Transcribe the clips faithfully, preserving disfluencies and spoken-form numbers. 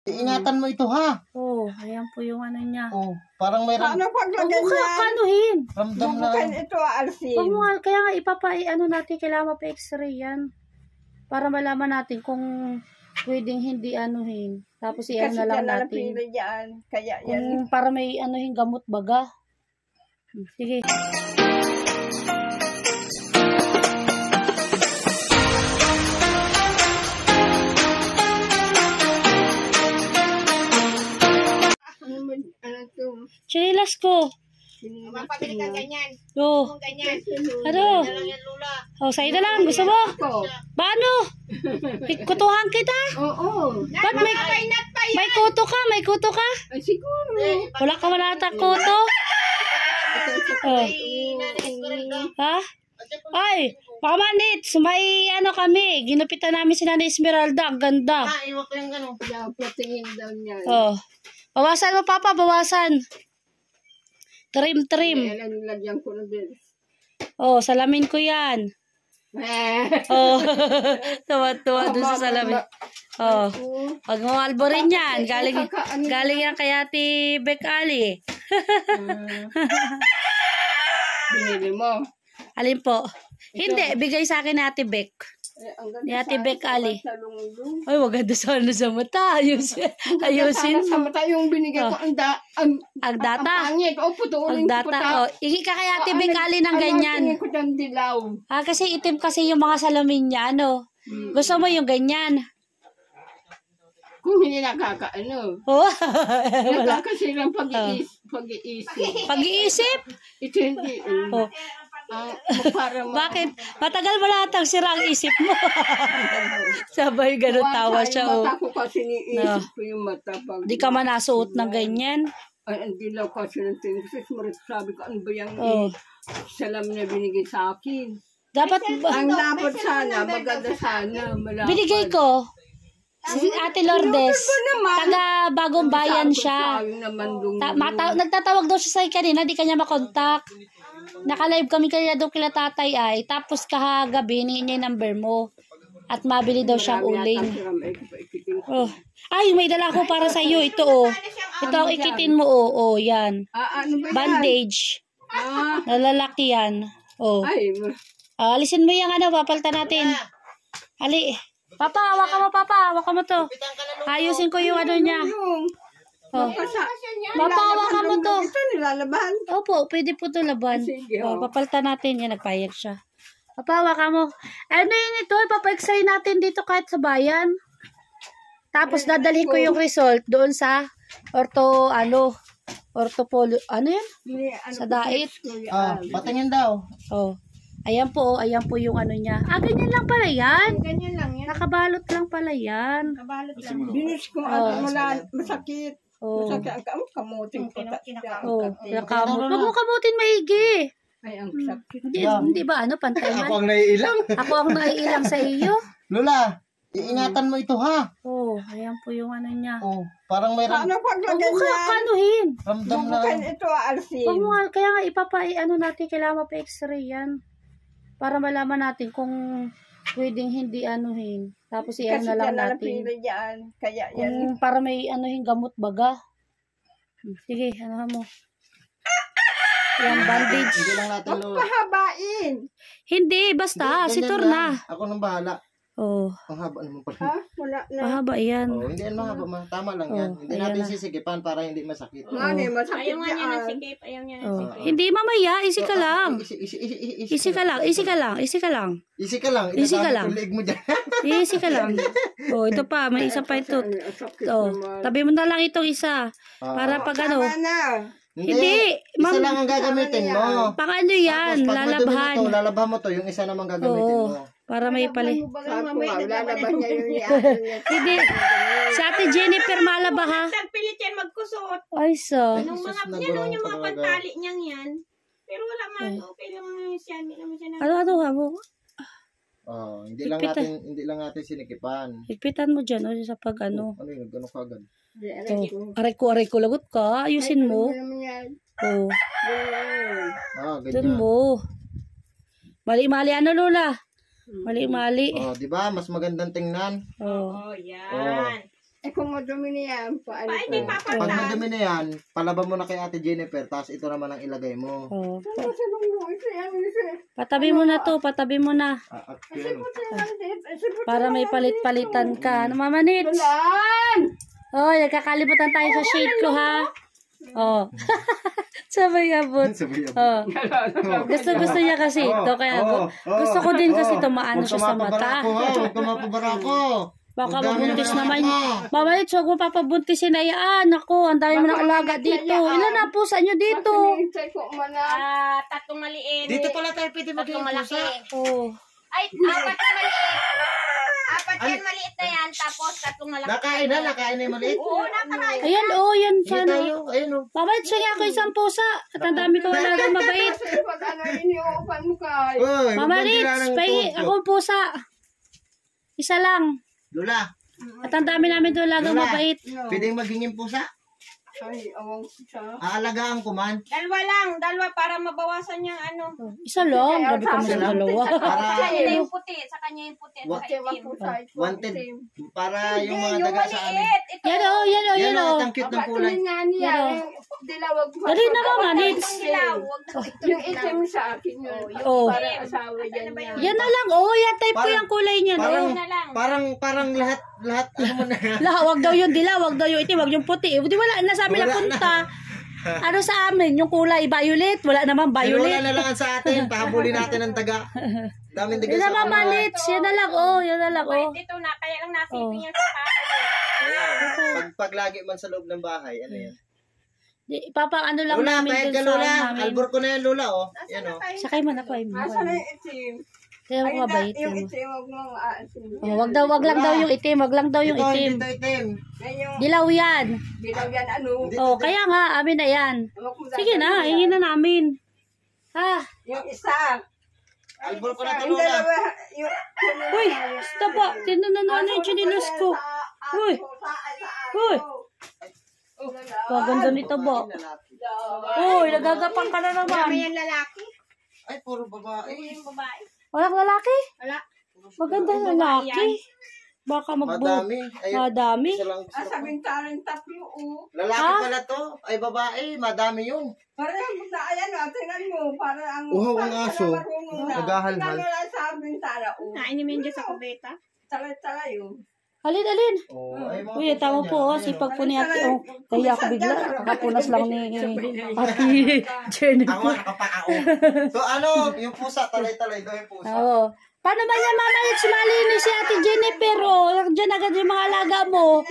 Iingatan mo ito, ha? Oh, ayan po yung ano niya. Oh, parang may ram Ano paglagay Huwag mo niya? kanuhin. ramdam na. Bubukan ito, Alcin. Huwag mo nga, kaya nga ipapa, ano natin, kailangan mapa-x-ray yan. Para malaman natin kung pwedeng hindi anuhin. Tapos i-ano Kasi na lang dyan na natin. napili yan. Kaya yan. Kung para may anuhin gamot baga. Sige. Ano to? Chinilas ko. Mapabili ka ganyan. Oh. Kung ganyan. Ano? Dalang yan, Lula. Oh, sa'yo na lang. Gusto mo? Paano? Kutuhan kita? Oo. Ba't may, may kuto ka? May kuto ka? Ay, siguro. Wala ka wala ta kuto? Oh. Ha? Ay, Mama Manits, may ano kami. Ginupitan namin si Nanay Esmeralda. Ang ganda. Ah, iwak ko yung gano'n. Kaya patingin daw niya. Oh. Bawasan mo, Papa. Bawasan. Trim, trim. Kaya nilagyan ko ng bilis. Oh, salamin ko yan. Oh. Tuwa-tuwa doon sa salamin. Oh. Pag mo alborin yan. Galing, galing yan kay Ate Beck Ali. Binili mo. Alin po? Hindi, bigay sa akin ni Ate Beck. Eh, ang ganda Ni Ate sa- Beck Ali. sa lunglung. Ay, maganda sana sa mata. Ayusin, ayusin Sana sa mo. mata yung binigay ko. Ang, da, ang, Ang data. Ang pangit. O, putuulin Ang data. Oh, iki ka kay Ate Beck Ali ng ganyan. Ano, tingin ko dyan dilaw. Ah, kasi itim kasi yung mga salamin niya, ano. Gusto mo yung ganyan? Kung hindi nakakaano. Oh. Nakakasirang pag-iis, pag-iisip. Pag-iisip? Ito hindi. eh. Oh. Ah, para ma- Bakit? Matagal mo lahat ang sira ang isip mo. Sabay ganun tawa siya. Oh. Mata ko kasi niisip ko yung mata. Pag, Di ka man nasuot ng ganyan. Ay, ang dilaw kasi ng tingin. Kasi marit sabi ko, ano ba yung Oh. salam na binigay sa akin? Dapat, Ang dapat sana, maganda sana. Malapad. binigay ko. Si Ate Lourdes. naman. Taga Bagong Bayan siya. Sayang naman dun. Ta- mata- nagtatawag daw siya sa kanina, di kanya makontak. Naka-live kami kanina daw kila tatay ay. Tapos kahagabi, hinihin niya yung number mo. At mabili daw siyang uling. Oh. Ay, may dala ko para sa iyo. Ito oh. Ito ang ikitin mo oh. Oh, yan. Ah, ano ba yan? Bandage. Ah, Nalalaki yan. Oh. ay, Ah, alisin mo yung ano, papalta natin. Ali. Papa, hawakan mo, Papa. Hawakan mo to. Ayusin ko yung ano niya. yung... Oh. Kasa, Papa, hawakan mo to. ito, nilalaban. Opo, pwede po to laban. Sige, Oh, oh. papalta natin yan. Nagpayag siya. Papa, hawakan mo. Ano yun ito? Papa-x-ray natin dito kahit sa bayan. Tapos dadalhin ko yung result doon sa orto, ano, ortopolo, ano yan? Ni- ano Sa ko, dait. Kuya Ah, Al. patingin daw. Oh. Ayan po, oh, ayan po yung ano niya. Ah, ganyan lang pala yan. Ganyan lang yan. Nakabalot lang pala yan. Kabalot lang. Binis ko, at wala, masakit. Oh. Masakit ang kam- kamuting ko. ta- Oh, ang kating. nakamot. Huwag mo kamutin maigi. Ay, ang sakit. Hindi, Yeah. hindi ba ano, pantay man? Ako ang naiilang. Ako ang naiilang sa iyo. Lola, iingatan mo ito, ha? Oh, ayan po yung ano niya. Oh, parang may ram Ano Huwag paglagay mo ka niya? kanuhin. ramdam na. Bubukan ito, Alcin. Huwag mo nga, kaya nga ipapa, ano natin, kailangan mapa-x-ray yan. Para malaman natin kung pwedeng hindi anuhin. Tapos i-ano Kasi na lang dyan na natin. napili yan. Kaya yan. Kung para may anuhin gamot baga. Sige, ano mo. Yan, bandage. Hindi lang natin, Lola. Pahabain. Hindi, basta, Ganyan si lang. Torna. Ako nang bahala. Oh, Ang haba naman pala. Ha? Wala na. mahaba yan. Oh, hindi yan mahaba, ma. Tama lang yan. Oh, Hindi ayan natin na. sisigipan para hindi masakit. Mani, masakit Ayaw nga niya yan. ng sikip. Ayaw niya ng Oh. sikip. Hindi, mamaya, isi ka lang. Isi, isi, isi, isi, Isi ka lang, isi ka lang, isi ka lang. Isi ka lang. Isi ka Itadamot lang. yung leeg mo dyan. Isi ka lang. Oh, ito pa, may isa pa ito. Ang sakit Oh, naman. tabi mo na lang itong isa. Para pag ano. Tama na. Hindi, Isa ma'am. lang ang gagamitin mo. Pang ano yan, Tapos, pag madumi na lalabhan. to, lalabhan mo to, yung isa namang gagamitin Oo, mo. para may pali. Sabi ko nga, lalaban niya yung iyan niya. Hindi, si Ate Jennifer malaba ha. Nagpilit yan magkusot. Ay, so. Nung Jesus, mga, yan nagurang yung mga ka talaga. pantali niyang yan. Pero wala man. Okay lang siya. Hindi naman siya na. Ano, ano, habo? Oh, hindi lang Higpitan. natin hindi lang natin sinikipan. Higpitan mo dyan, o sa pag ano. Ano yun, gano'n kagad. Oh, aray ko, aray ko, lagot ka. Ayusin mo. Ano naman yan? Oh, Ah, dun ganyan. mo. Mali-mali ano, Lola? Mali-mali. Oh, di ba? Mas magandang tingnan. Oh. Oh, yan. Eh kung madumi niya, paano Pa, hindi pa? Pag papatan. madumi na yan, palaban mo na kay Ate Jennifer, tapos ito naman ang ilagay mo. Oh. Ano sa lungo? Ito yan, ito. Patabi mo na to, patabi mo na. Ah, at Kasi yun. po siya lang dito. Kasi po Para may palit-palitan ka. Ano, Mama Nits? Lan! Oh, nagkakalimutan tayo sa shade ko, ha? Oh. Sabay abot. Sabi niya. Oh. Gusto gusto niya kasi ito kaya Oo, oo, gusto ko din kasi oo. tumaano Huwag siya ka sa mapabara mata. ko, ha? Huwag ka mapabara ko. Baka Ang dami mabuntis ng naman. anak mo. Mama Nits, huwag mo papabuntisin na yan. Ako, ang dami mo ng alaga dito. Ilan na pusa nyo dito? Hinihintay ko man na. Ah, tatlong maliit. Dito pala tayo pwede Tatlong maging malaki. pusa. Oh. Ay, apat na maliit. Apat yan maliit na yan. Tapos tatlong malaki. Nakain na, nakain na yung maliit. Oo, nakakain. Ayan, oh, yan Hindi sana. tayo, ayun o. Mama Nits, sige ako isang pusa. At ang dami ko alaga mabait. Kasi pag ano, iniupan mo kay. Uy, Mama huwag mong Nits, kailangan ng pahingi tuhod ko. ako pusa. Isa lang. Lola, At ang dami namin doon alaga Lola, mabait. pwedeng magingin pusa. Ay, awang siya. Aalagaan ko man. Dalawa lang. Dalawa para mabawasan yung ano. Isa lang. Grabe ka Isa sa lang. dalawa. Sa Para, kanya yung puti. Sa kanya yung puti. At Wa- saka itim. wanted. Para yung mga Yung daga sa amin. maliit. Ito. Yan o, yan o, Yan yan o, o. ang cute ng kulay. Tingin nga niya. Yan, yung Dilawag mo. Dali na, Mama Nits. Itong dilaw. Huwag na itong Yung dilaw. itim sa akin yun. Oh. Para asawa yan niya. Yan na lang. Oh, yan type ko Parang- yung kulay niya. Parang, Oh. na lang. parang, parang lahat, lahat, ano mo na. La, wag daw yung dila, wag daw yung itim, wag yung puti. Eh, di wala na sa amin Wala napunta. Ano sa amin? Yung kulay violet. Wala naman Pero wala violet. na lang sa atin. Pahabulin natin ang daga. Daming daga Yan na sa Mama mga. Nits. Yan na lang. Oh, yan na lang. Oh. Wait, ito na. Kaya lang Oh. nasipin yan sa tayo. Ayan. Pag, pag lagi man sa loob ng bahay, ano yan. Di, Papa, ano lang Lola, namin kahit dun ka sa Lola. namin. Albor ko na yan, Lola, oh. Yan, oh. Sakay mo na po. Ay, mo. Asa na yung itim? Kaya mo Ay, mabait. yung Yan. itim, huwag mong aasin. Oh, wag daw, wag lang daw yung itim, wag lang daw yung Ito, itim. ito, itim. Yan yung Dilaw yan. dilaw yan, ano. Oh, kaya nga, amin na yan. Ewan ko Sige na, dadalhin hingin yan. na namin. Ha? Yung isa. Albor ko na ito, Yung Lola. dalawa, yung... Uy, stop po. Tinunan na yung chinilas ko. Uy. Uy. Kaganda nito ba? Uy, nagagapang ka na May naman. yan lalaki. Ay, puro babae. Yung babae. Walang lalaki? Wala. Maganda lalaki. Baka magbu... Madami. Ay, Madami. isa lang gusto Ah, ko. sabing tarin tatlo, oh. Lalaki Ah? pala to. Ay, babae. Madami yun. Parang na, ayan, oh, tingnan mo, para ang... Uhaw ang para aso. marunong na. Naghahalhal. Tingnan mo lang sabing tara, oh. Nainin mo yun dyan sa kubeta. Talay-talay, oh. Alin, alin. Oh, ay, mga Uy, pusa tama niya. po. Oh, Ayan, sipag oh. po ni ate. Oh, kaya ako bigla. Nakapunas lang ni ate Jenny. Ako, nakapakao. So, ano, yung pusa, talay-talay daw yung pusa. Oo. Paano ba niya mama yung malinis si ate Jennifer? Oh, diyan agad yung mga alaga mo.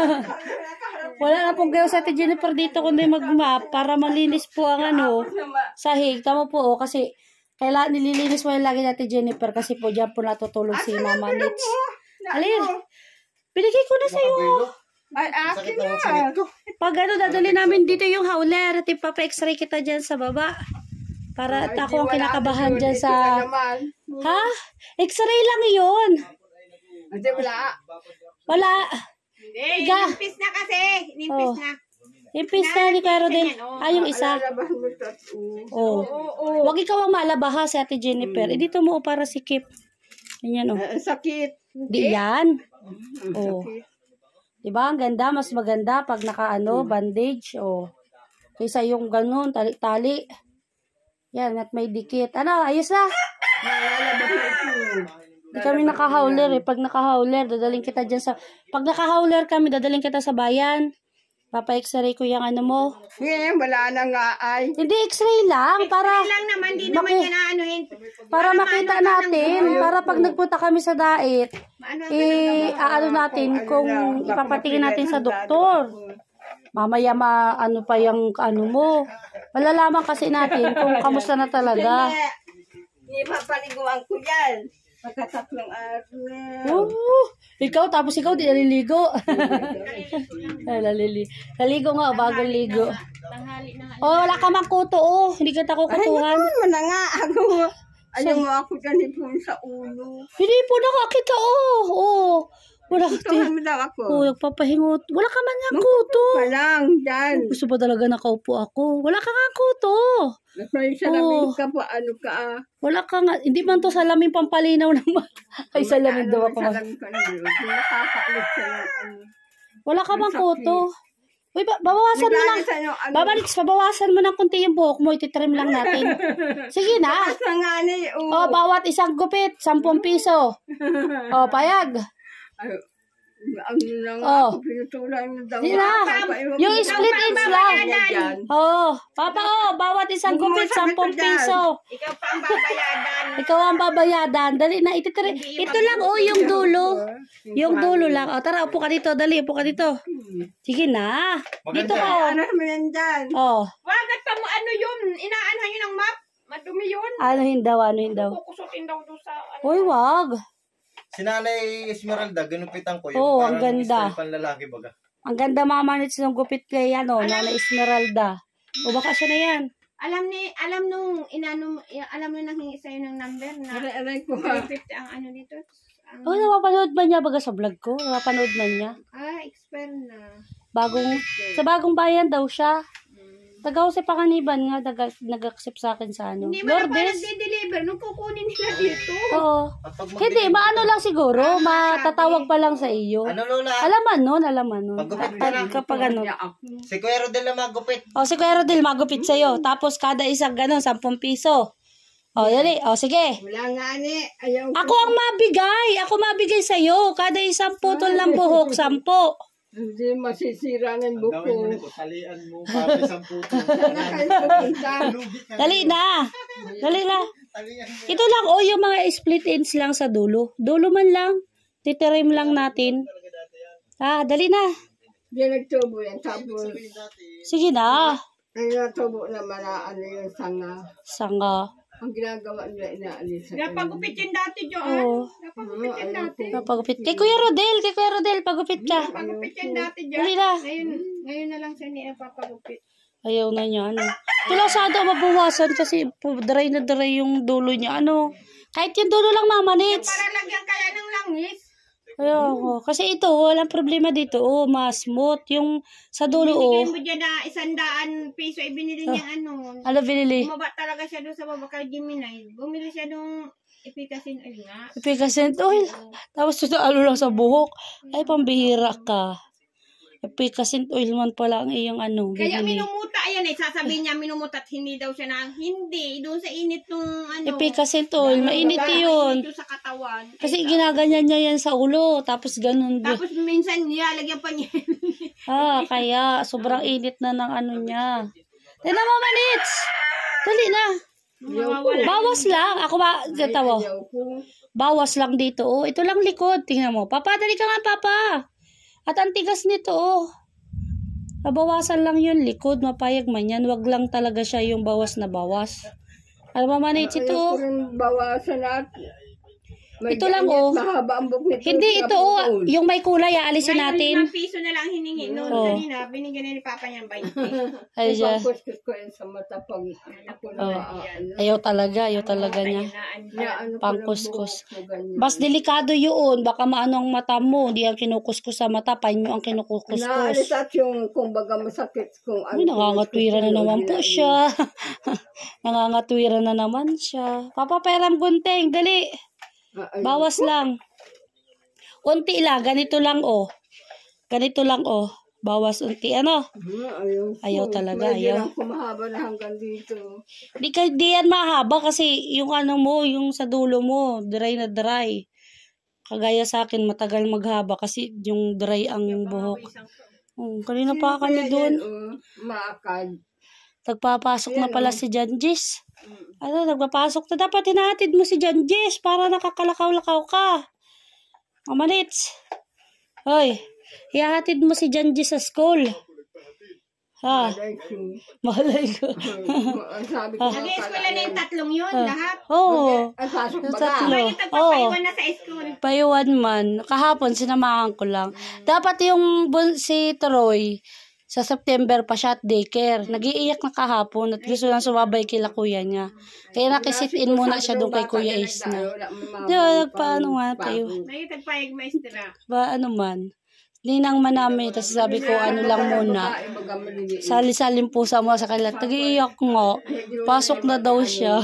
Wala na pong gayo sa ate Jennifer dito kundi mag-map para malinis po ang ano, sahig. Tama po, oh, kasi kailangan nililinis mo yung lagi ni ate Jennifer kasi po dyan po natutulog si Mama Nits. Alin? Binigay ko na sa'yo. Makabilo. Ay, akin Sakit na na. yung sakit ko. Pag ano, dadali namin dito yung howler at ipapa-x-ray kita dyan sa baba. Para at ako ang kinakabahan dyan sa... Ha? X-ray lang yun. Hindi, wala. Wala. Eh, Ga. nimpis na kasi. Nimpis Oh. na. Yung pista ni Kuya Rodel. Ah, yung isa. Lalabahan mo ito. Oh. Oh. Huwag ikaw ang malabaha si Ate Jennifer. Eh, dito mo para sikip. Ganyan, oh. Ang sakit. Di yan. Ang Oh. sakit. Diba? Ang ganda. Mas maganda pag naka-ano, bandage. Oh. Kaysa yung ganun, tali-tali. Yan, at may dikit. Ano, ayos na. Lalabas na ito. Hindi kami naka-howler eh. Pag naka-howler, dadaling kita dyan sa... Pag naka-howler kami, dadaling kita sa bayan. Papa-x-ray ko yung ano mo. Ngayon, wala na nga ay. Hindi, x-ray lang. Para... Kaya lang naman, di naman Maki- yan aanuhin. Para makita natin, para pag nagpunta kami sa daet, Maano eh, aano natin kung ipapatingin natin sa doktor. Mamaya ma, ano pa yung ano mo. Malalaman kasi natin kung kamusta na talaga. Hindi papaliguan ko yan. Pagkatatlong araw na. Oh, ikaw, tapos ikaw di naliligo. Ay, nalili. Naligo nga, bagong ligo. tanghali na nga. Oh, wala ka mang kuto, oh. Hindi kita kukutuhan. Ano mo na nga. Ako mo. Ayaw mo ako dyan ipon sa ulo. Hindi po nakakita, oh. Oh. Wala ka, Tuhan mo daw ako. oh, nagpapahingot. Wala ka man nga kuto. Walang dyan. Gusto ba talaga nakaupo ako? Wala ka nga kuto. May salamin Oh. ka pa. Ano ka ah. Wala ka nga. Hindi man to salamin pampalinaw naman. Ay, salamin daw ako. Salamin ka na yun. Hindi nakakaalit siya ng ano. Wala ka bang kuto? Uy, ba- babawasan mo lang. Naglalasa yung ano. Babalits, babawasan mo ng konti yung buhok mo. Ititrim lang natin. Sige na. Mas na nga ni, Oh, bawat isang gupit, sampung piso. Oh, payag. Ay, ang lang Oh. ako, pinutulan mo daw. Di na. Yung split ends lang. Yan. Oh, papa, oh, bawat isang Huwag mo gupit, sakit sampung to dyan. piso. Ikaw pa ang babayadan. Ikaw ang babayadan. Dali na, ititrim. Ito lang, oh, yung dulo. Yung dulo lang. Oh, tara, upo ka dito. Dali, upo ka dito. Sige na. Dito ka, oh. Ano naman yan dyan? Oh, Wagat pa mo ano yun. Inaanhan yun ng map. Madumi yun. anuhin daw, anuhin daw. Kukusutin daw doon sa ano. Uy, wag. Si Nanay Esmeralda, ginupitan ko. Yung Oo, ang parang ganda. style panlalaki baga. Ang ganda mga manits ng gupit kay ano, Nana Esmeralda. O baka siya na yan. Alam ni, alam nung, inano, alam nung nanghingi sa'yo ng number na Aray-aray ko ha. three fifty ang ano dito. Ang, Oh, napapanood ba niya baga sa vlog ko? Napapanood man niya. ah, expert na. Bagong, sa bagong bayan daw siya. Taga-Jose Pacaniban nga, nag- nag-accept sa akin sa ano. Hindi mo na pa Lourdes. nagde-deliver nung kukunin nila dito. Oo. At pag Hindi, magbigay- maano lang siguro, matatawag pa lang sa iyo. Ano Lola? Alaman nun, alaman nun. Paggupit ka lang. Kapag ano. Si Kuya Rodel na magupit. O, si Kuya Rodel, magupit sa'yo. Tapos, kada isang gano'n, sampung piso. O, yali. O, sige. Wala nga ni. Ayaw Ako ang mabigay. Ako mabigay sa'yo. Kada isang putol ng buhok, sampo. Hindi masisira ng buko. Talian mo, papi sa puto. Sana kayo pupunta. Dali na. Dali na. Ito lang, o, yung mga split ends lang sa dulo. Dulo man lang. Titirim lang natin. Ah, dali na. Hindi nagtubo yan. Tapos, Sige na. ang natubo naman na ano yung sanga. Sanga. Ang ginagawa nila inaalis sa Napagupit yun dati, Joan. Oo. Napagupit yun dati. Pagupit. Kay Kuya Rodel, kay Kuya Rodel, pagupit ka. Napagupit yun dati, Joan. Dali na. Ngayon, ngayon na lang siya niya napapagupit. Ayaw na niya, ano. Ito lang sana mabawasan kasi pu- dry na dry yung dulo niya, ano. Kahit yung dulo lang, Mama Nits. Para lagyan kaya ng langis. Ayaw ko. Kasi ito, walang problema dito. Oh, mas smooth. Yung sa dulo, oh. Binigay mo dyan na isandaan piso, ibinili niya ano. Ano binili? Bumaba talaga siya doon sa baba kay Gemini. Bumili siya nung ipikasin oil nga. Epicacent oil. Tapos ito, ano lang sa buhok. Ay, pambihira ka. Epicacent oil man pala ang iyong ano, Kaya binili. minumuta, ayan eh, sasabihin niya minumuta at hindi daw siya na, hindi, doon sa init nung ano. Epicacent oil, mainit yun. Mainit yung sa katawan. Kasi ginaganyan niya yan sa ulo. Tapos ganun. Tapos minsan nilalagyan pa niya. Ah, kaya sobrang init na ng ano niya. Tignan mo, Manits! Dali na. Mawawala. Bawas lang. Ako ba, tawo. ayaw ko. Bawas lang dito. Oh, ito lang likod. Tingnan mo. Papa, dali ka nga, Papa. At ang tigas nito, oh. Babawasan lang yun likod. Mapayag man yan. Wag lang talaga siya yung bawas na bawas. Alam mo, Manits, ito, Ayaw oh. ko rin bawasan at may Ito lang, ganit, oh. mahaba ang buhok nito. Hindi, ito, oh. Yung may kulay, aalisin Ngayon, natin. limang piso na lang hiningi noon. Oo. Kanina, binigyan na ni Papa niyang twenty. Ay, siya. Ipangkuskus ko yan sa mata pag ako na Oh. ano. Ayaw talaga, ayaw talaga niya. Na ano ko ng Pangkuskus. buhok ko, ganyan. Mas delikado yun. Baka maano ang mata mo. Hindi ang kinukuskus sa mata. Panyo ang kinukuskus. Naalis at yung kumbaga masakit kung ano. Ay, nangangatwira na naman po siya. Nangangatwira na naman siya. Papa, peram gunting. Dali. Bawas lang. Unti lang. Ganito lang, oh. Ganito lang, oh. Bawas unti. Ano? Ayaw, Ayaw talaga, Medyo ayaw. lang kumahaba na hanggang dito. Di, ka, di yan mahaba kasi yung ano mo, yung sa dulo mo, dry na dry. Kagaya sa akin, matagal maghaba kasi yung dry ang buhok. Oh, kanina pa kami doon. Oh, maakad. Nagpapasok na pala si Janjis. Ano, nagpapasok na. Dapat hinahatid mo si Janjis para nakakalakaw-lakaw ka. Mamanits. Hoy, ihahatid mo si Janjis sa school. Ha? Like you. Malay ko. Ang sabi ko. Nag-eskwela na yung tatlong yun, lahat. Oo. Ang pasok Yung ba tatlo. ka? Ngayon, tagpapaiwan na sa school. Payuan man. Kahapon, sinamahan ko lang. Dapat yung bun- si Troy, sa September pa siya at daycare. Nag-iiyak na kahapon at gusto nang sumabay kila kuya niya. Kaya nakisit-in muna siya doon kay Kuya Ace na. Di ba, nagpaano nga tayo. Ngayon, tagpayag maestra. Ba, ano man. ninang manami. Tapos sabi ko, ano lang muna. Sali-saling pusa mo sa kanila. Tag-iiyak nga. Pasok na daw siya.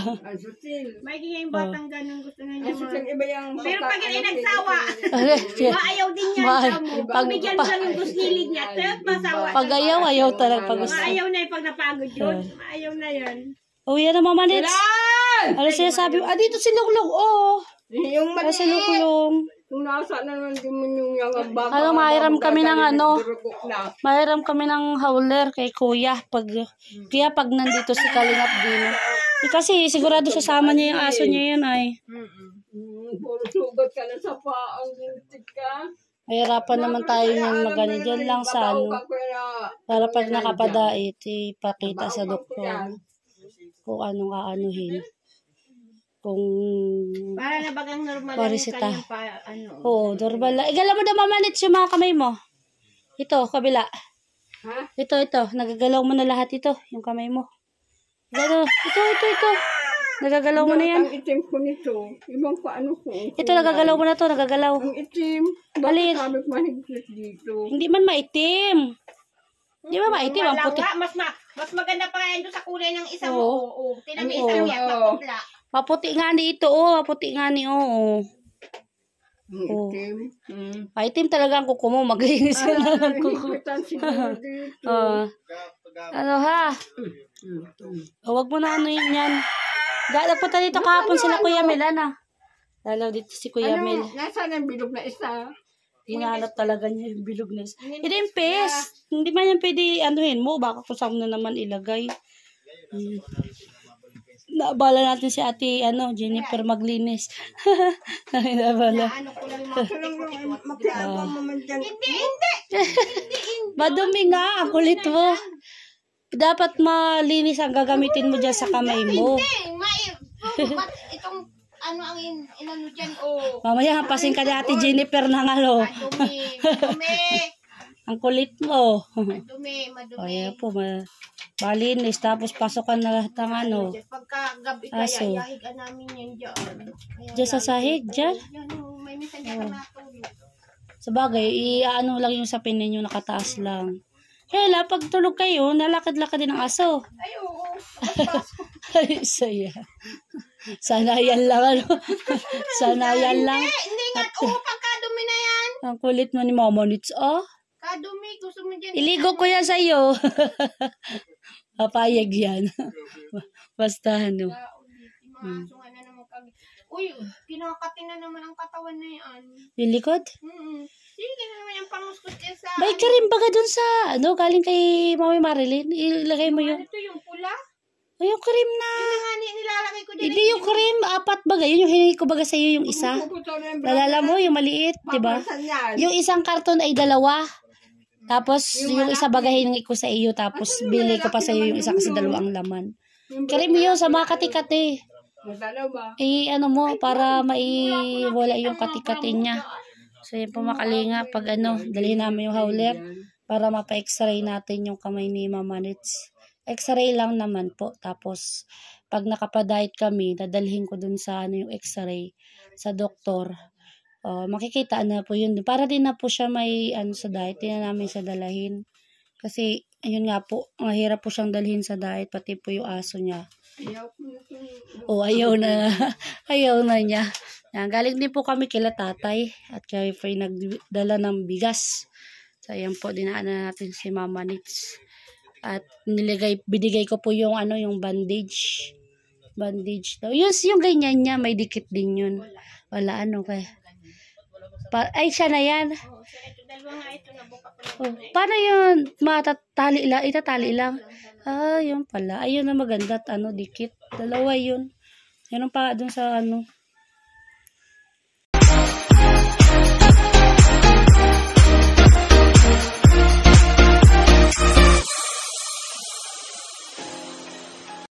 May yung batang ganun gusto na niya. Asutil, iba yung Pero pag yun ay nagsawa, Ma- maayaw din yan Ma- sa mo. pag- Pag bigyan pa- siya ng gusnilig niya, tayot masawa. Pag ayaw, ayaw talaga. Pag gusto. Maayaw na yung pag napagod yun. Maayaw na yan. Oh, yan ang mamanits. Ano siya sabi? Ah, dito si Lunglong. Oh. Yung Ah, si maliit. Lunglong. Kung nasa na naman din mo yung yung baka. Ano, mahiram kami ng ano? Durukok na. Mahiram kami ng howler kay kuya. Pag, kaya pag nandito si Kalingap Dino. Eh, kasi sigurado sasama niya yung aso niya yan ay. Mm, puro sugat ka na sa paang gintik ka. Mahirapan naman tayo yung magano. Diyan lang sa ano. Para pag nakapadait, ipakita sa doktor kung anong aanuhin. Kung Para na bagang normal lang yung Parisita. kanyang pa, ano. Oo, normal lang. Igala mo na mamanits yung mga kamay mo. Ito, kabila. Ha? Ito, ito. Nagagalaw mo na lahat ito, yung kamay mo. Gano. Ito, ito, ito. Nagagalaw mo na yan. Ang itim ko nito. Ibang paano ko. Ito, nagagalaw mo na to. Nagagalaw. Ang itim. Alin? Bakit sabi ko mahigpit dito? Hindi man maitim. Hindi ba maitim? Ang Wala puti. nga, mas, ma mas maganda pa nga yun doon sa kulay ng isa mo. Oo. Oo, oo. Tinan mo Oo. isa niya, Oo. papupla. Maputi nga ni ito, oh. Maputi nga ni, oh. Ang Oh. itim. Mm. Maitim talaga ang kuko mo. Maglinis ka na ng kuko. Higpitan siguro dito. Ah. Ano ha? Mm, mm. Oh, wag mo na ano yun yan. Da- Nagpunta dito kahapon sila Kuya Mel, ano? Lalo dito si Kuya Mel. Ano? Nasaan ang bilog na isa? Hinahanap talaga niya yung bilog na isa. Hindi yung pes. Hindi man yan pwede anuhin mo. Baka kung saan mo na naman ilagay. Hmm. Naabala natin si ate, ano, Jennifer maglinis. Naabala. Ano ko lang Kailangan makiabang mo man dyan. Hindi, hindi. Madumi nga, ang kulit mo. Dapat malinis ang gagamitin mo dyan sa kamay mo. Hindi, mai. Ba't itong ano ang in, inano dyan, oh. Mamaya hampasin ka ni ate Jennifer ng ano. Madumi, madumi. Ang kulit mo. Madumi, madumi. O yan po, ma malinis. Tapos pasokan na lahat ng ano. Pagka gabi Aso. kaya, yahigan namin yan dyan. Kaya Diyan sa sahig, dyan. yan, oh, may minsan dyan oh. Natulog. Sa bagay, i-ano lang yung sapin ninyo, nakataas lang. Kaya pag tulog kayo, nalakad-lakad din ang aso. Ay, oo. Ay, saya. Sana yan lang, ano. Sana yan lang. Eh, hindi nga. Oo, pagkadumi na yan. Ang kulit mo ni Mama Nits, oh. Kadumi, gusto mo dyan. Iligo ko yan sa'yo. Papayag yan. Basta ano. Hmm. Na naman kag... Uy, kinakatin na naman ang katawan na yan. Yung likod? Mm-mm. Sige na naman yung panguskot yan sa... May ka rin baga dun sa, ano, galing kay Mami Marilyn. Ilagay mo yung, Ano to yung pula? oh, yung cream na. Yung nga ni- nilalagay ko dyan. Hindi yung cream, apat baga. Yun yung hiningi ko baga sa'yo yung isa. Puputo na yung Nalala mo, yung maliit, di ba? Papasan yan. Yung isang karton ay dalawa. Tapos, yung isa baga hiningi ko sa iyo. Tapos, bili ko pa sa iyo yung isa kasi dalawang laman. Cream yun sa mga kati-kati. Masala ba? Eh, ano mo, para maiwala yung kati-kati niya. So, yun po makalinga. Pag ano, dalhin namin yung howler para mapa-x-ray natin yung kamay ni Mama Nits. X-ray lang naman po. Tapos, pag nakapadiet kami, dadalhin ko dun sa ano yung x-ray sa doktor. Uh, makikita na po yun. Para din na po siya may ano sa diet. Hindi na namin siya dalahin. Kasi, ayun nga po, mahirap po siyang dalhin sa diet. Pati po yung aso niya. O, ayaw na. Ayaw na niya. Yan, galing din po kami kila tatay. At kami po yung nagdala ng bigas. So, ayan po, dinaanan natin si Mama Nits. At niligay, binigay ko po yung ano, yung bandage. Bandage daw. Yung, yung ganyan niya, may dikit din yun. Wala ano kaya. Pa ay, siya na yan. Oo, so ito, dalawa nga ito, nabuka ko na. Oh, paano yun? Matatali lang? Itatali lang? Ah, yun pala. Ayun na maganda at ano, dikit. Dalawa yun. Yan ang pa dun sa ano.